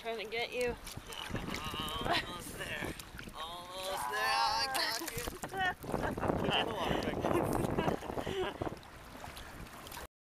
trying to get you. Almost there. Almost there. I got you. Put you in the water, Becky.